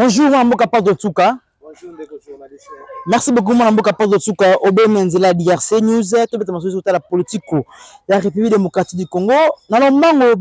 Bonjour, Mboka Pado Tsuka. Bonjour, ndeko journaliste. Merci beaucoup, Mboka Pado Tsuka. Obe Menzela DRC News. Tu peux te montrer sur la politique de la République démocratique du Congo. Dans le mango,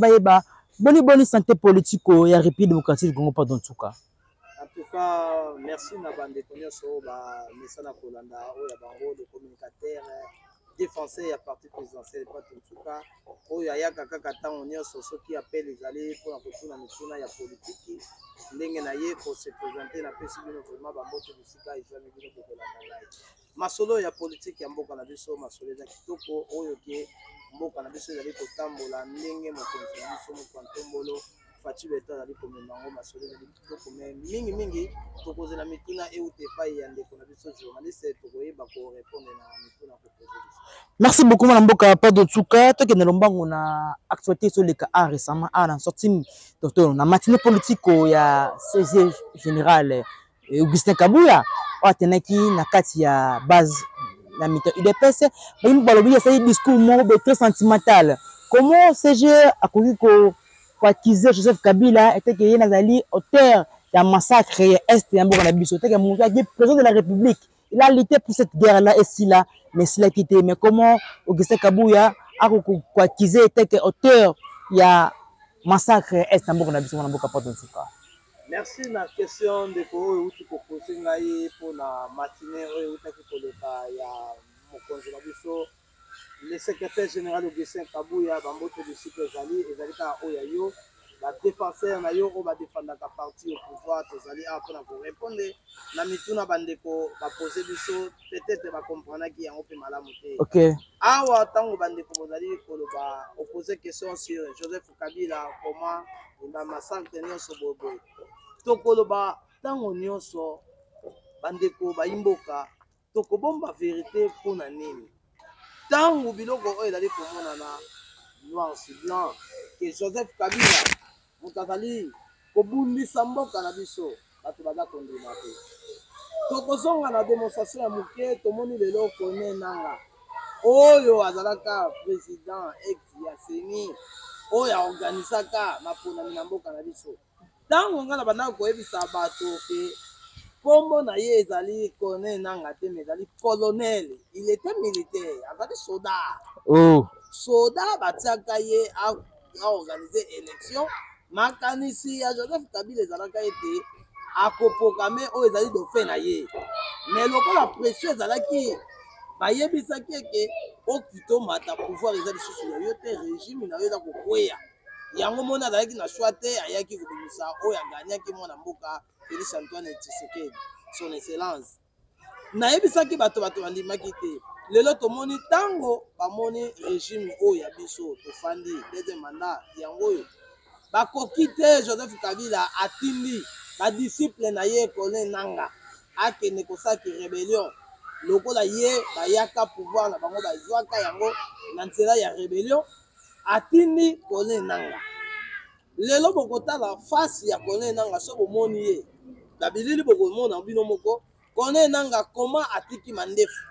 boni santé politique de la République démocratique du Congo. Pardon Tsuka. En tout cas, merci na bande konyoso ba mesana kolanda oya bango de communicateurs défenseurs ya parti présidentiel Pardon Tsuka. Oya yaka kaka tango nyoso soki appel ezali pour kotuna mituna ya politique. Ndenge na ye ko se présenter na pesi bino vraiment ba moto bisika ezami bino ko kolanda ngai. Masolo ya politique ya mboka na biso masolo za kitoko oyo ke mboka na biso ezali kotambola ndenge mokonzi biso mokantombolo Fachi Beta ali komema ngo masolo ezali kitoko mingi tokozela mituna eute pai ya ndeko na biso journaliste tokoyeba ko répondre na mituna ko poser. Merci beaucoup Mboka Pado Tsuka. Toi qui ne lombango na actualité sur les cas récemment en sortie docteur na matinée politique ya CG général Augustin Kabuya atenaki na kati ya base la mito UDPS bayi balobi ya sai discours mo très sentimental. Comment CG a connu ko accuser Joseph Kabila était que nazali auteur d'un massacre est ya mboka na biso était que mon président de la République il a lutté pour cette guerre là et si là mais s'il a quitté mais comment Augustin Kabuya a accuser était que auteur il y a massacre est ya mboka na biso mboka Pado Tsuka. Merci na question de ko uti ko poser ngai pour la matinée oyo utaki koleka ya mokonzi na biso le secrétaire général Augustin Kabuya bambote de cycle ezali ka oya yo ba défenseur na yo o ba défendre ka parti au pouvoir tozali a pour répondre na mituna bandeko ba poser biso peut-être ba comprendre ki yango pe malamu te. OK. Awa tango bandeko bozali koloba opposer question sur Joseph Kabila comment il va massacrer nyonso bobo. Tokoloba tango nyonso bandeko ba imboka tokobomba vérité pona nini. Tango biloko oyo ezali komonana noir sur blanc que Joseph Kabila mutazali kobundisa mboka na biso bato baza kondima te. Tokozonga na démonstration ya moke tomoni lelo kone nanga oyo azalaka président ex ya seni oyo aorganisaka maponami na mboka na biso. Tango nga na bandako koyebisa bato ke kombo na ye ezali kone nanga te mais ezali colonel, il était militaire azali soldat. Oh Soldat batiaka ye a organiser élection makanisi ya Joseph Kabila ezalaka ete akopokame oyo ezali dauphin na ye mais lokola pression ezalaki bayebisaki eke okito mata pouvoir eza lisusu ya yo te régime na yo eza kokweya yango mona azalaki na choix te ayaki kobimisa oyo aganyaki mwana mboka Félix Antoine Tshisekedi son excellence nayebisaki bato bandimaki te lelo tomoni tango bamoni régime oyo ya biso tofandi deuxième mandat yango oyo bakoki te Joseph Kabila atindi badisciple na ye kone nanga akende kosaki rébellion lokola ye bayaka pouvoir na bango bazwaka yango na nzela ya rébellion atindi kone nanga lelo bokotala face ya kone nanga so bomoni ye babilili bokomona bino moko kone nanga koma atiki mandefu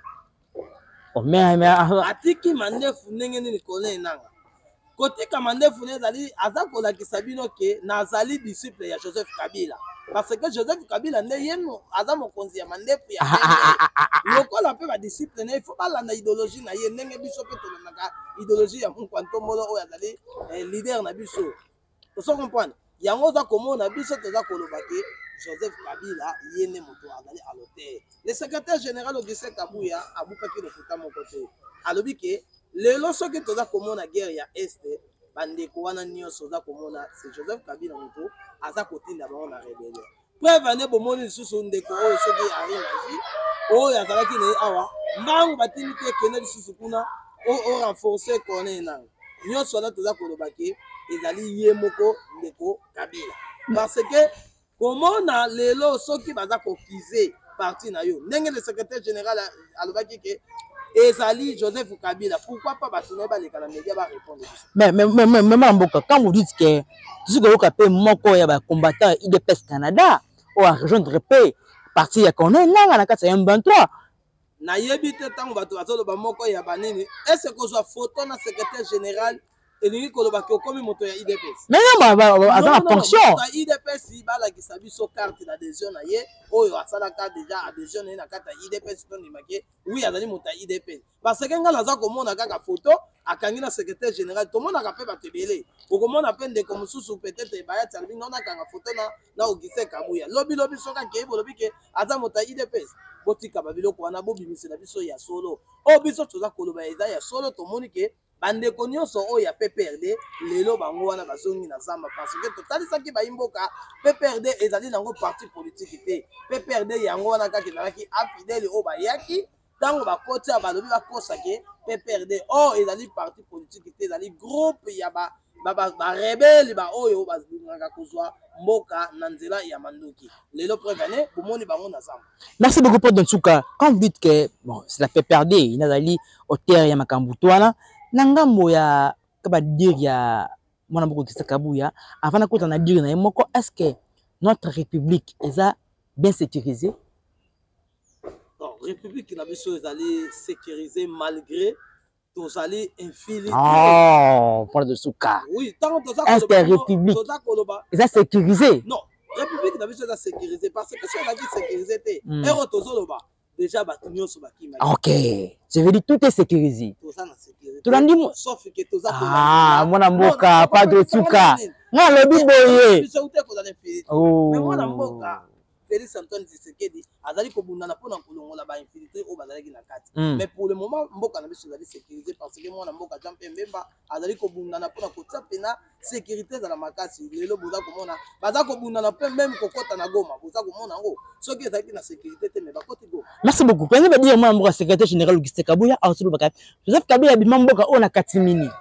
atiki mandefu ndenge nini kone nanga kotika mandefu ne ezali aza kolakisa bino ke nazali disciple ya Joseph Kabila parce que Joseph Kabila nde yeno aza mokonzi ya mandefu ya lokola pe ba disciple ne il faut balanda idéologie na ye ndenge biso pe tolandaka idéologie ya Mukwantombolo oyo azali leader na biso oso comprendre yango za komona biso toza koloba ke Joseph Kabila yene moto azali à l'auteur. Le secrétaire général Augustin Kabuya abukaki lokuta moko te alobi ke lelo soki toza komona guerre ya este bandeko wana nyonso toza komona c'est Joseph Kabila moto aza kotinda bango na rébellion preuve ane bomoni lisusu ndeko oyo soki arinagi oyo azalaki na ye awa mbangu batindi te ekende lisusu kuna o renforcer kone nanga nyonso wana toza koloba ke ezali ye moko ndeko Kabila parce que komona lelo soki baza kokize parti na yo ndenge le secrétaire général alobaki ke ezali Joseph Kabila pourquoi pas batuna baleka na média ba répondre mais Mboka quand vous dites que tu sais que pe moko ya ba combattant IDPS Canada ou à rejoindre pe parti ya koné nanga na kati ya M23 nayebi te tango bato bazoloba moko ya banini est-ce que kozwa photo na secrétaire général elingi koloba ke okomi moto ya IDPS. Mais non, aza na fonction. Moto ya IDPS balakisa biso carte d'adhésion na ye oyo asalaka déjà adhésion na ye na kati ya IDPS tondimake oui azali moto ya IDPS parce que nga naza komona kaka photo akangi na secrétaire général tomonaka mpe bato ebele okomona mpe ndeko mosusu peut-être bayati alobi ngo nakanga photo na Augustin Kabuya lobi soki akei bolobi ke aza moto ya IDPS botika babiloko wana bobimisela biso ya solo oyo biso toza koloba eza ya solo tomoni ke bandeko nyonso oyo ya PPRD lelo bango wana bazongi na zamba parce que totalisaki bayimboka PPRD ezali nango parti politique te PPRD yango wana kaka ezalaki afidele oyo bayaki ntango bakoti ya balobi bakosake PPRD oyo ezali parti politique te ezali groupe ya barebele baoyo bazingaka kozwa mboka na nzela ya mandoki lelo prevene bomoni bango na zamba. Merci beaucoup pour Donsuka. Quand vous dites que bon, c'est la PPRD inazali hauteur ya makambo twana na ngambo ya kaba dire ya mwana moko Augustin Kabuya avant nakota na dire na moko est-ce que notre république est bien sécurisée? Non, république na biso ezali sécurisée malgré tozali infiltré. Oh, pour Donsuka. Oui, tant que est-ce que république est sécurisée? Non, république na biso est sécurisée parce que si on a dit sécurisé ero tozoloba déjà batunyo so bakima. OK, je veux dire tout est sécurisé. Sauf que toza mwana mboka pas de Donsuka. Na lobi boye. Biso ute ko dans infiltré. Mais mwana mboka Félix Antoine Tshisekedi azali kobundana pona kolongola ba infiltré o bazalaki na kati. Mais pour le moment mboka na biso ezali sécurisé parce que mwana mboka Jean Pierre Mbemba azali kobundana pona kotia pena sécurité za la makasi lelo boza komona baza kobundana pe même kokota na Goma boza komona ngo soki ezali na sécurité te mais bakoti go. Merci beaucoup. Quand vous dire mwana mboka secrétaire général Augustin Kabuya ausulu baka Joseph Kabila bima mboka o na katimini.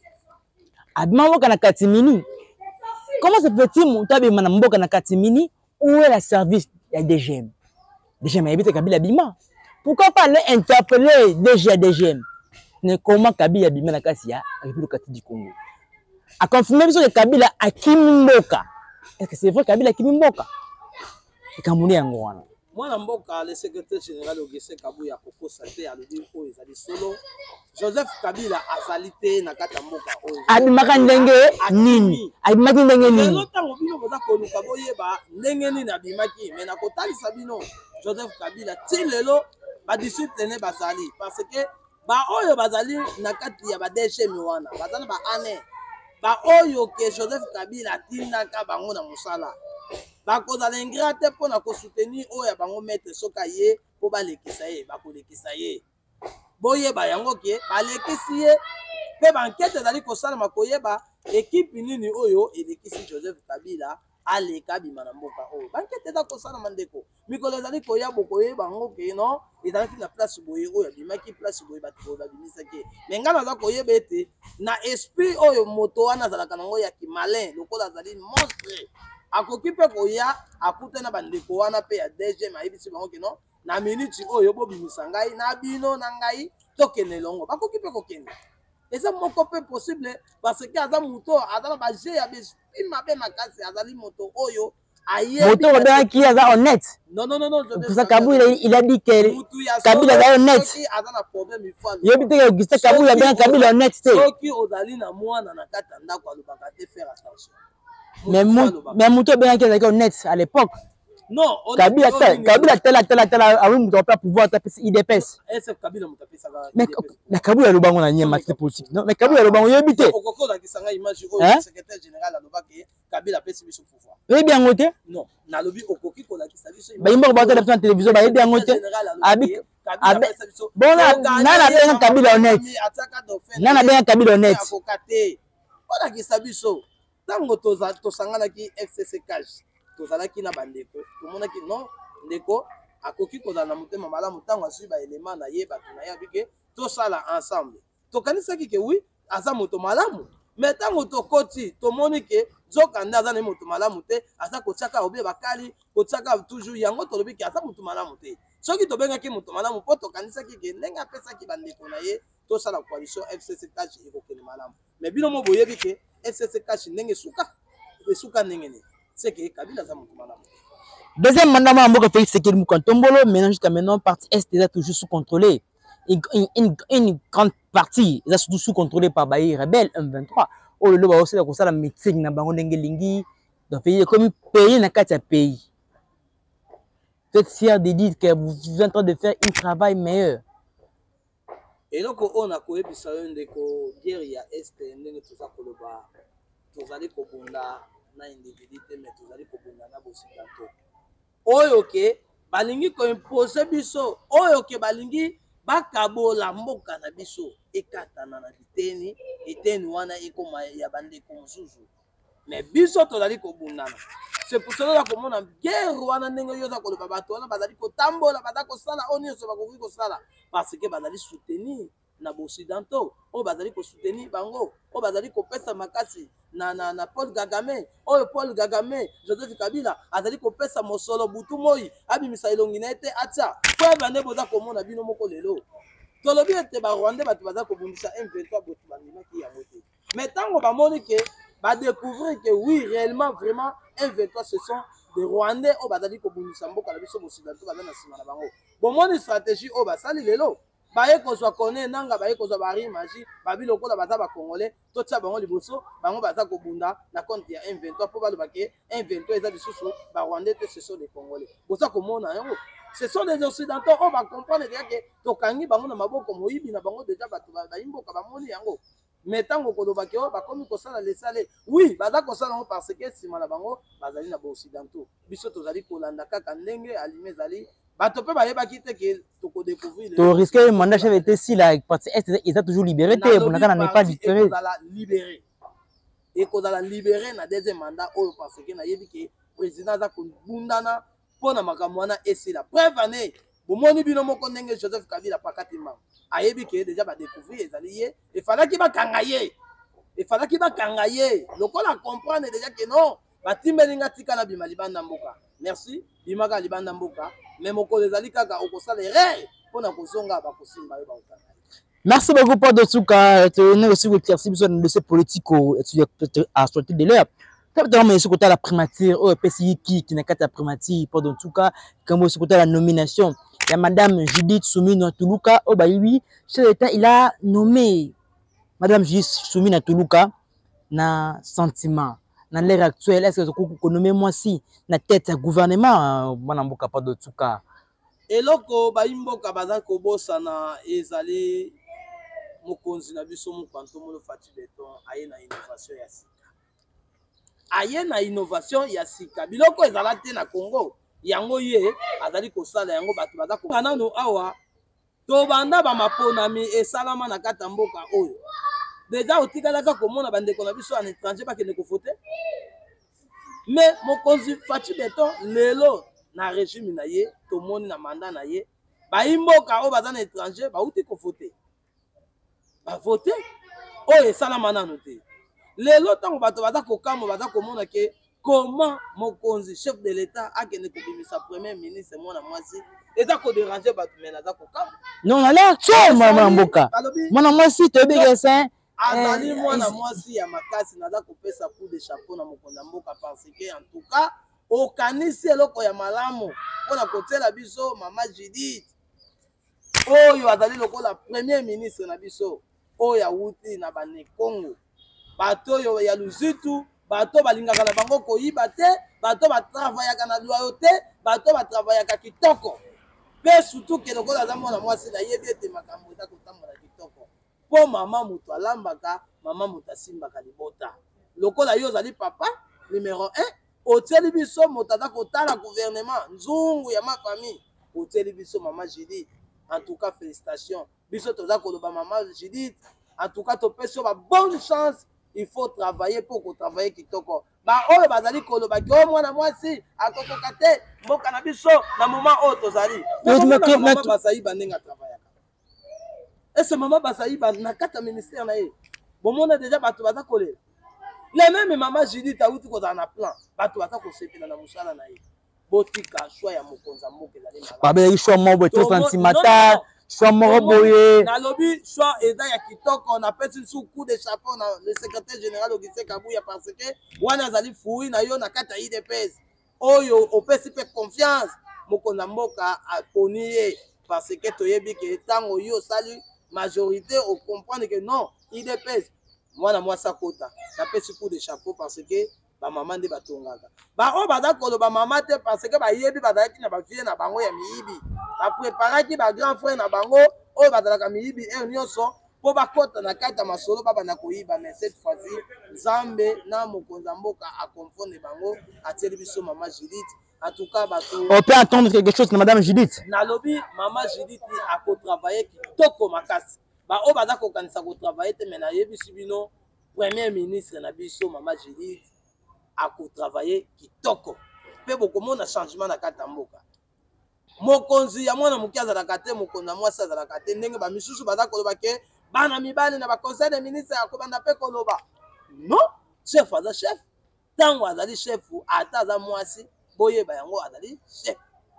Abima mboka na katimini. Comment se peut-il monter na mboka na katimini? Où est la service de DGM? DGM habite Kabila Bima. Pourquoi pas aller interpeller DGM? Comment Kabila Bima na kasi ya République du Congo? A confirmer que Kabila a Kimboka. Est-ce que c'est vrai Kabila Kimboka? Et Kamuni Angwana. Moi, le secrétaire général Augustin Kabuya Koko Sate a dit que ezali solo. Joseph Kabila azalité na kata mboka oyo. Abimaka ndenge nini? Abimaki ndenge nini? Lelo tango bino boza koluka boyeba ndenge nini abimaki mais na kotalisa bino Joseph Kabila ti lelo ba discipline bazali parce que ba oyo bazali na kati ya ba DGM wana bazana ba ane ba oyo ke Joseph Kabila tindaka bango na musala. Bakozala ingrate pona ko soutenir oyo bango mettre soka ye po balekisa ye bakolekisa ye. Boyeba yango ke balekisi ye pe bankete ezali kosalama koyeba ekipe nini oyo elekisi Joseph Kabila aleka bima na mboka oyo bankete eza kosalama ndeko mikolo ezali koya bokoyeba yango ke non ezalaki na place boye oyo abimaki place boye bato oyo babimisaki me ngai naza koyeba ete na esprit oyo moto wana azalaka nango ya kimalin lokola azali monstre akoki mpe koya akute na bandeko wana mpe ya DGM ayebisi bango ke non na minute oyo bobimisa ngai na bino na ngai tokende longo bakoki mpe kokende eza moko mpe possible parce que aza moto aza na baje ya besprit mabe makasi azali moto oyo moto qui est honnête. Non. Pour ça, Kabila, il a dit que Kabila est honnête. Il a dit que Augustin Kabila est bien Kabila honnête. Mais moto bien qui est honnête à l'époque. Non, Kabila tel a eu pas pouvoir taper IDPS. Mais Kabila le bango na nyema match politique. Non, mais Kabila le bango yebité. Okoko qui sanga image au secrétaire général à Lobaki Kabila pesi biso pouvoir. Oui bien ngoté? Non, na lobi okoki ko la kisa biso. Ba imba ba tele na télévision ba bien ngoté. Abi bon na bien Kabila honnête. Na bien Kabila honnête. Ona kisa biso. Tango tosangana ki FCC cash. Tozalaki na bandeko tomonaki non ndeko akoki kozala na motema malamu ntango asui baelema na ye bato na ye abike tosala ensemble tokanisaki ke oui aza moto malamu mais ntango tokoti tomoni ke nzokanda aza na moto malamu te aza kotiaka obie bakali kotiaka toujours yango tolobi ke aza moto malamu te soki tobengaki moto malamu mpo tokanisaki ke ndenge apesaki bandeko na ye tosala coalition FCC cash ekokende malamu mais bino mo boyebi ke FCC cash ndenge esuka ndenge nini. C'est que Kabila za moto malamu. Deuxième mandat Mboka Félix Tshisekedi Mukantombolo, maintenant jusqu'à maintenant parti Est déjà toujours sous contrôlé. une grande partie eza surtout sous contrôlé par baye rebelle M23 oyo lelo baosala kosala meeting na bango ndenge elingi donc pays comme pays na kati ya pays. Vous êtes fiers de dire que vous êtes en train de faire un travail meilleur. Et donc on a koyebisa yo ndeko guerre ya este ndenge toza koloba tozali kobunda na individu te mais tozali kobunda na bosikanto oyo ke balingi koimpose biso oyo ke balingi bakabola mboka na biso ekatana na biteni eteni wana ekoma ya bandeko mosusu mais biso tozali kobundana. C'est pour cela que mon guerre wana ndenge yo za koloba bato wana bazali kotambola baza kosala oyo nyonso bakoki kosala parce que bazali soutenir na boccidentaux oyo bazali kosoutenir bango oyo bazali kopesa makasi na Paul Kagame oyo Paul Kagame Joseph Kabila azali kopesa mosolo butu moi abimisa elongi na ete atia po bande boza komona bino moko lelo tolobi ete ba Rwanda bato baza kobundisa M23 botu bandimaki yango te mais tango bamoni ke va découvrir que oui, réellement, vraiment, M23, ce sont des Rwandais au Badadi Kobundisa Mboka, la Bisso Bosidato, Badana Simana Bango. Bon, mon stratégie, au Basali Lelo, Baye qu'on soit connu, Nanga, Baye qu'on soit Bari, Magie, Babi Loko, la Bazaba Congolais, tout ça, Bango Liboso, Bango Baza Kobunda, la compte il y a M23, pour le baquet, M23, ils ont des sous, Rwandais, ce sont des Congolais. Pour ça, comme on a un ce sont des Occidentaux, on va comprendre déjà que Tokangi, Bango, Maboko, Moïbi, Bango, déjà, Baimbo, Kabamoni, Yango. Mais tant que vous avez comme ça les salés oui baza kosala parce que si na bango bazali na occidentaux biso tozali kolanda kaka ndenge alime zali bato pe bayeba kite ke to ko découvrir to risquer mandat chef était si la partie est ils a toujours libéré te pour na pas libéré libéré et ko dala libéré na deuxième mandat oyo parce que na yebi ke président za ko bundana pona makambo wana esila preuve année bomoni bino moko ndenge Joseph Kabila pakatima ayebi ke déjà ba découvrir ezali ye il fallait qu'il ba kangaye lokola comprendre déjà que non batimbelinga tika na bima libanda mboka merci bimaka libanda mboka mais moko ezali kaka okosala erreur pona kozonga ba kosimba yo ba okanga. Merci beaucoup pour Dotsuka tu es aussi éclairci besoin de ce politique à sortir de l'air. Mais ce côté la primature au PCI qui n'a qu'à ta primature pour Dotsuka comme ce côté la nomination. Il y a Madame Judith Soumina Toulouka, oh bah oui, chef d'État, il a nommé Madame Judith Soumina Toulouka na sentiment. Dans l'ère actuelle, est-ce que vous pouvez nommer moi si na tête gouvernement, Madame Mboka pas de Touka? Et loko ba imboka baza kobosa na ezali mokonzi na biso mopanto molo Fati Beton aye na innovation ya sika. Aye na innovation ya sika. Biloko ezala te na Congo. Yango ye azali kosala yango bato baza ko nano awa to banda ba maponami esalama na kata mboka oyo deja otikalaka komona bandeko na biso en étranger bakende kofote mais mokonzi Fati Beton lelo na régime na ye tomoni na mandat na ye ba imboka oyo baza na étranger bauti kofote ba voter oyo esalama nano te lelo tango bato baza kokamo baza komona ke comment mokonzi chef de l'État a gagné sa premier ministre mwana mwasi eza ko déranger bato mena za kokamba non ala so mama mboka mwana mwasi to bige saint azali mwana mwasi ya makasi naza kopesa coup de chapeau na mokonzi mboka parce que en tout cas okanisi eloko ya malamu pona kotela biso mama Judith oyo azali lokola premier ministre na biso oyo awuti na bane Congo bato oyo ya luzitu bato balingaka na bango koyiba te bato batravaillaka na loyauté bato batravaillaka kitoko pe surtout ke lokola za mwana mwasi na yebi ete makambo eza kotambola kitoko po mama mutu alambaka mama mutu asimbaka libota lokola yo ozali papa numéro 1 otieli biso moto aza kotala gouvernement nzungu ya ma famille otieli biso mama Judith en tout cas félicitations biso toza koloba mama Judith en tout cas topesi yo ba bonne chance. Il faut travailler pour qu'on travaille kitoko. Ba oyo bazali koloba ki o mwana mwasi akokoka te mboka na biso na moment oyo tozali. Mama Basayi bandenga travaillaka. Et ce maman Basayi na kata ministère na ye. Bomona déjà bato baza kolela. Les mêmes mama Judith awuti kozala na plan. Bato baza kosepela na musala na ye. Botika choix ya mokonza mboka ezali na. Ba be choix mo boto sentimental. Choix moko boye na lobby choix eza ya kitoko on appelle sous coup de chapeau na le secrétaire général Augustin Kabuya parce que wana azali fui na yo na kata IDPS oyo opesi pe confiance mokonza mboka aponi ye parce que toyebi que tango yo sali majorité au comprendre que non IDPS mwana mwasi akota napesi coup de chapeau parce que bamama nde batongaka baoyo baza koloba mama te parce que bayebi bazalaki na bavie na bango ya miyibi bapreparaki bagrand frère na bango oyo bazalaka miyibi ere nyonso mpo bakota na kati ya masolo babanda koyiba mais cette fois-ci nzambe na mokonzi ya mboka akonfone bango atieli biso mama Judith. En tout cas on peut entendre quelque chose de madame Judith nalobi mama Judith akotravaille kitoko makasi baoyo baza kokanisa kotravaille te me nayebisi bino premier ministre na biso mama Judith akotravaille kitoko mpe bokomona changement na kati ya mboka mokonzi ya mwana moke azalaka te mokonzi ya mwasi azalaka te ndenge bamisusu baza koloba ke bana mibali na baconseil de ministre akobanda mpe koloba non chef aza chef ntango azali chef ata aza mwasi boyeba yango azali chef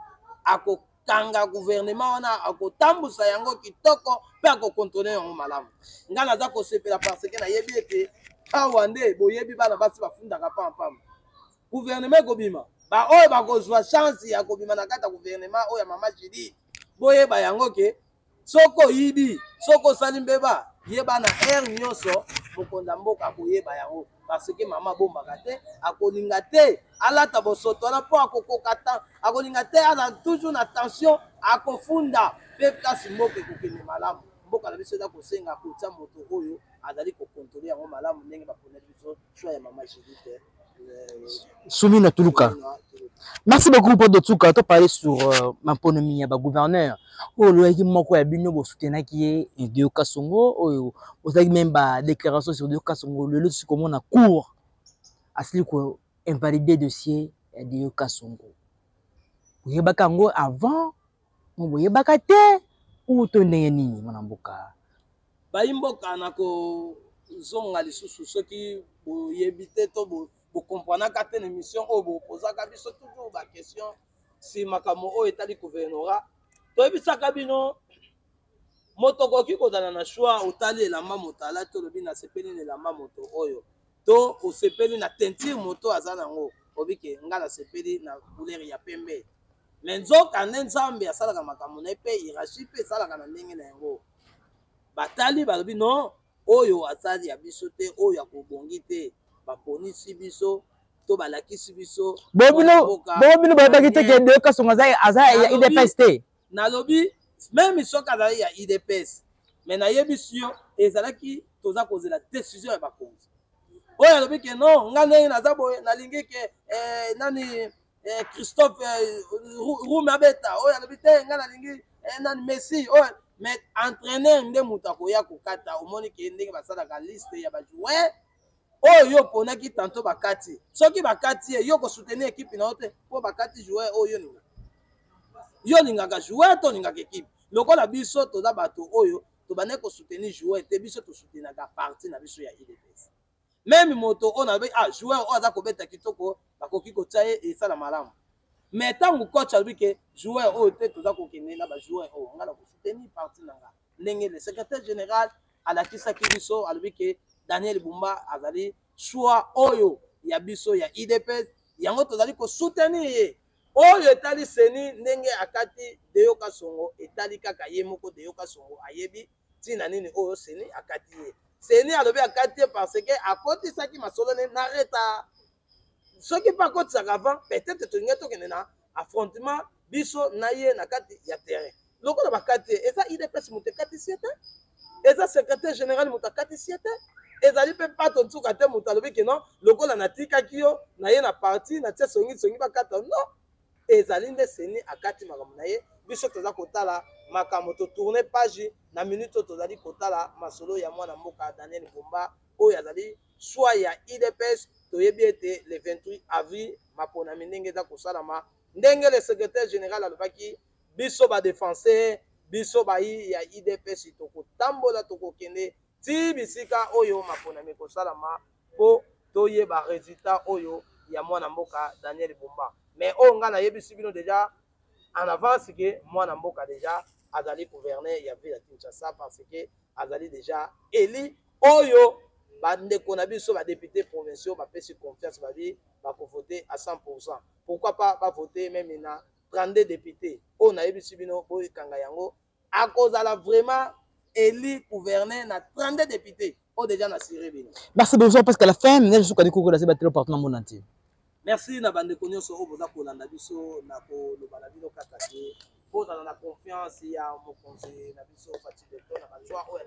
akokanga gouvernement wana akotambusa yango kitoko mpe akokontrole yango malamu ngai naza kosepela parce ke nayebi ete awa nde boyebi bana basi bafundaka pampamba gouvernement ekobima baoyo bakozwa chance ya kobima na kati ya gouvernement oyo ya mama Judith boyeba yango ke soko oyibi soko osali mbeba yeba na aire nyonso mokonzi ya mboka akoyeba yango parce que mama bombaka te akolinga te alata bosoto wana mpo akokoka ta akolinga te aza toujours na tension akofunda mpe kasi mboka ekokende malamu mboka na biso eza kosenga kotia moto oyo azali kokontrole yango malamu ndenge baponeli biso choix ya mama Judith Soumina Tuluka. Merci beaucoup pour de Tsuka. Tu parlé sur ma ponomie, ma gouverneur. Oh, le qui m'a quoi bino bo soutenir qui est Dio Kasongo. Oh, vous avez même ba déclaration sur Dio Kasongo. Le lot comment on a cours à ce qu'on invalider dossier Dio Kasongo. Vous avez bakango avant, vous voyez bakate ou tenez nini mon amboka. Baimboka nako zonga lisusu soki boyebite to bo bokomprenaka te na émission oyo bopozaka biso toujours baquestion si makambo oyo etali gouvernorat toyebisaka bino moto okoki kozala na choix otali elamba moto alati olobi nasepeli na elamba moto oyo to osepeli na teinture moto aza nango obike nga nasepeli na couleur ya pembe me nzoka nde nzambe asalaka makambo na ye mpe hiérarchie mpe esalaka na ndenge na yango batali balobi non oyo asali ya biso te oyo akobongi te baponisi biso to balakisi biso bobino bayebaki te ke Dio Kasongo aza ya IDPS te nalobi même soki azali ya IDPS me nayebisi yo ezalaki toza kozela décision ya bakonzi oyo alobi ke non nga ndenge naza boye nalingi ke nani Christophe Roume abeta oyo alobi te nga nalingi nani Messi oyo mais entraîneur nde moto akoya kokata omoni ke ndenge basalaka liste ya bajoueur oyo yo ponaki tanto bakati soki bakati ye yo kosoutenir équipe na yo te mpo bakati joueur oyo yo lingaka joueur to olingaka équipe lokola biso toza bato oyo tobande kosoutenir joueur te biso tosoutenaka parti na biso ya IDPS même moto oyo nalobi joueur oyo aza kobeta kitoko bakoki kotia ye esala malamu mais ntango coach alobi ke joueur oyo te toza kokende na bajoueur oyo nga na kosoutenir parti na nga ndenge le secrétaire général alakisaki biso alobi ke Daniel Bumba azali choix oyo ya biso ya IDPS yango tozali kosoutenir ye oyo etali seni ndenge akati Dio Kasongo etali kaka ye moko Dio Kasongo ayebi ntina nini oyo seni akati ye seni alobi akati ye parce que akotisaki masolo na reta soki mpe akotisaka avant peut-être tolingi tokende na affrontement biso na ye na kati ya terrain lokola bakati ye eza IDPS moto ekatisi ye te eza secrétaire général moto akatisi ye te ezali mpe pato ntuka te moto alobi ke non lokola natikaki yo na ye na parti natia songisongi bakata non ezali nde seni akati makambo na ye biso toza kotala makambo totourne page na minute oyo tozali kotala masolo ya mwana mboka Daniel Bumba oyo azali choix ya IDPS toyebi ete le 28 avril maponami ndenge eza kosalama ndenge le secrétaire général alobaki biso badéfenseur biso bayi ya IDPS tokotambola tokokende ti bisika oyo maponami kosalama mpo toyeba résultat oyo ya mwana mboka Daniel Bumba mais oyo nga nayebisi bino déjà en avance ke mwana mboka déjà azali gouverneur ya ville ya Kinshasa parce que azali déjà éli oyo bandeko na biso badéputé provinciaux bapesi confiance babi bakovote à 100%. Pourquoi pas bavoter même na 32 députés oyo nayebisi bino boyekanga yango akozala vraiment élu gouverneur na 32 députés oyo déjà nasire bino. Merci beaucoup parce que la fin je suis kadi koko la batelo partout dans le monde entier. Merci na bande nyonso oyo boza kolanda biso na koloba na bino kaka te bozala na confiance ya mokonzi na biso Fati Beto na bazwa oyo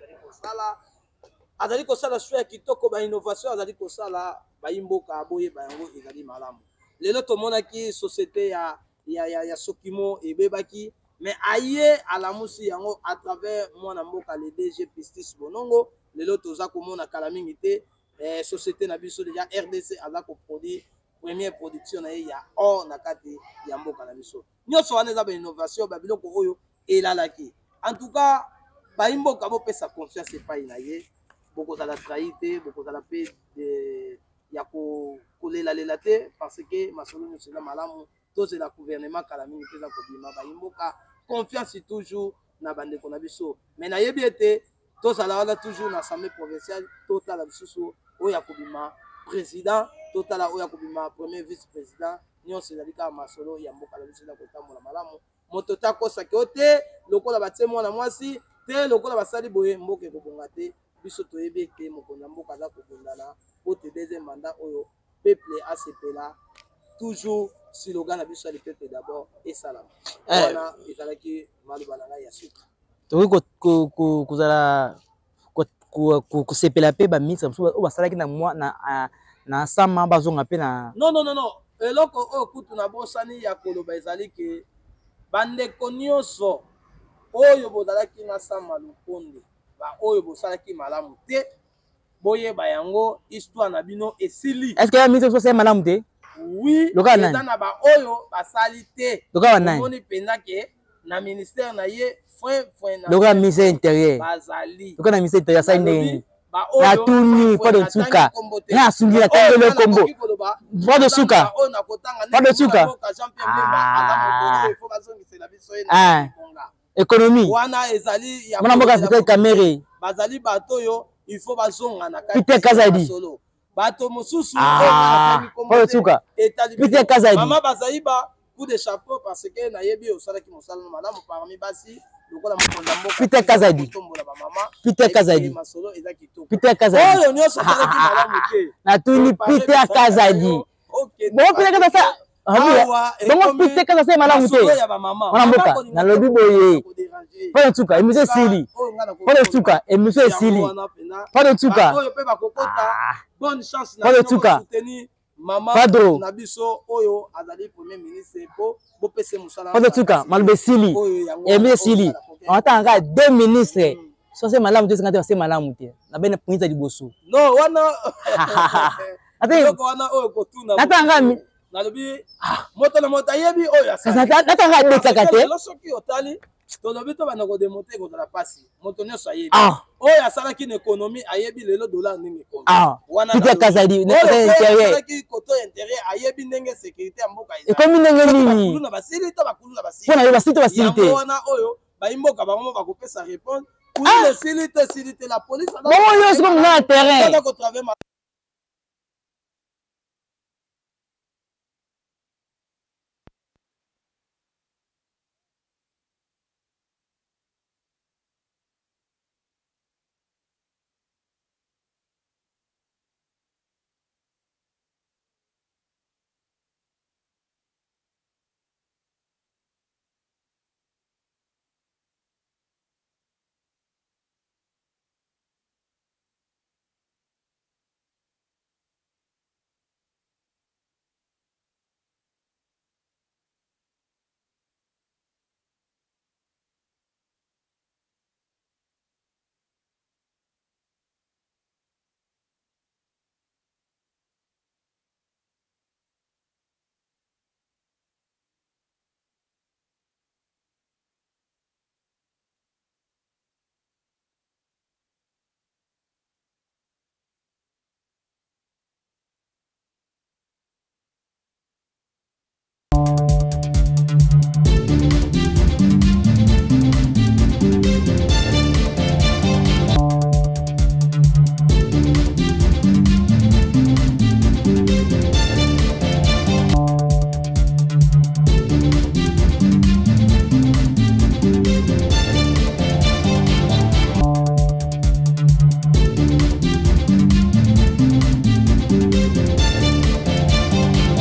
azali kosala choix ya kitoko ba innovation azali kosala bayimboka boyeba yango ezali malamu. Lelo tomonaki société ya Sokimo ebebaki mais aye alamusi yango à travers mwana mboka le DG Pistis Bonongo. Lelo toza komona kala mingi te société na biso déjà RDC aza ko produire première production na ye ya or na kati ya mboka na biso nyonso wana eza ba innovation ba biloko oyo elalaki. En tout cas bayimboka bopesa confiance epai na ye bokozala trahi te bokozala mpe ya kolelalela te parce que masolo nyonso eza malamu tozela gouvernement kala mingi mpe eza kobima bayimboka confiance toujours na bandeko na biso mais nayebi ete tozala wana toujours na assemblée provinciale totala lisusu oyo ya kobima président totala oyo ya kobima premier vice président nyonso ezali kaka masolo ya mboka na biso eza kotambola malamu moto te akosaki o te lokola batie mwana mwasi te lokola basali boye mboka ekobonga te biso toyebi ete mokonzi ya mboka aza kobundana po te deuxième mandat oyo peuple asepela toujours slogan na biso ya le peuple d'abord esalama wana ezalaki maloba na ngai ya suka tokoki kozala kosepela mpe baministre mosusu oyo basalaki na nsama bazonga mpe na non eloko oyo kutu na bosani ya koloba ezali ke bandeko nyonso oyo bozalaki na nsama lukonde oyo bosalaki malamu te boyeba yango histoire na bino esili. Est-ce que ya ministre sosali malamu te? Oui, eza na baoyo basali te omoni mpenza ke na ministère na ye lokola ministère intérieur bazali lokola ministère intérieur asali ndenge natuni po de suka na asungila tangelo kombo po de suka économie wana ezali ya mwana mboka Afrika kamere bazali bato yo il faut bazonga na kati Peter Kazadi bato mosusu po de suka Peter Kazadi mama bazali ba coup de chapeau parce que nayebi osalaki mosala malamu parmi basi lokola mokonza mboka Peter Kazadi Peter Kazadi Peter Kazadi oyo nyonso osalaki malamu te natuni Peter Kazadi bon Peter Kazadi bongo Peter Kazadi malamu te mwana mboka nalobi boye po de suka emission esili po de suka emission esili po de suka oyo pe bakokota bonne chance po de suka mama na biso oyo azali premier ministre po bopese musala po tuka malobe sili eme sili atanga deux ministres so c'est malamu te ngate c'est malamu te na bene punza liboso no wana atanga wana oyo kotuna atanga nalobi moto na moto yebi oyo asala atanga betaka te soki otali tolobi to bana ko démonter ko la passe moto nyonso ayebi oyo asalaki na économie ayebi lelo dollar ndenge ko wana Peter Kazadi ne intérieur asalaki koto intérieur ayebi ndenge sécurité ya mboka eza ekomi ndenge nini na basili to bakulu na basili pona basili to basili te wana oyo bayimboka bango bakopesa réponse pour le sili te la police bon yo siko na terrain